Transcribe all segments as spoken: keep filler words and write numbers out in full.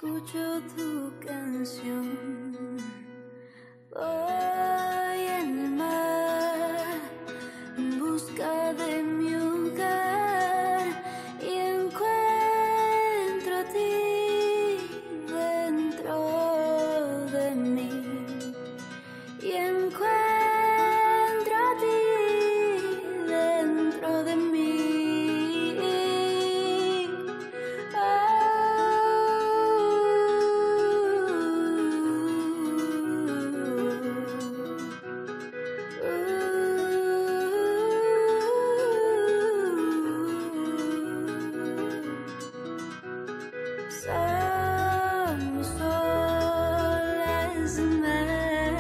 escucho tu canción. Voy en el mar en busca de mi hogar y encuentro a ti dentro de mí. Y encuentro a ti dentro de mí. Somos olas de mar,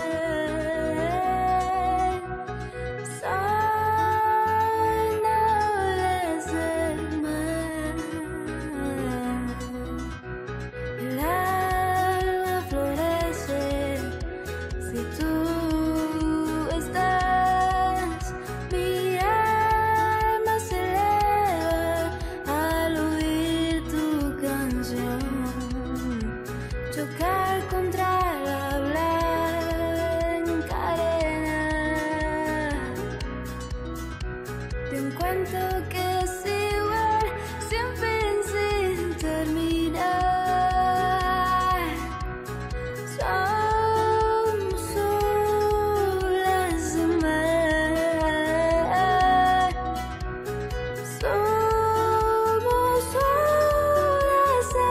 son olas de mar. El alma florece si tú estás. Mi alma se eleva al oír tu canción. Chocar contra la blanca arena de un cuento que es igual, sin fin, sin terminar. Somos olas de mar. Somos olas de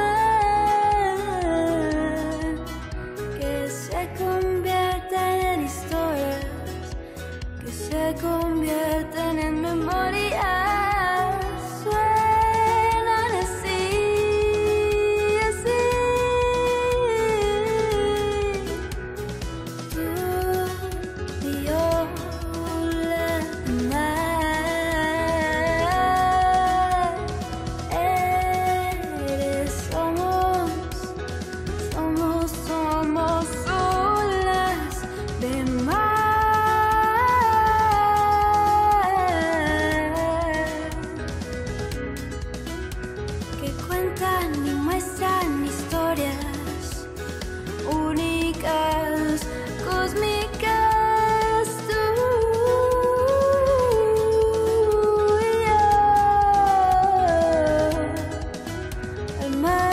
mar que se convierten en historias, que se convierten en memorias. Suenan así, así. Tú y yo, ola de mar. Eres, somos, somos, somos olas de mar. Que cuentan y muestran historias únicas, cósmicas. Tú y yo, el mar.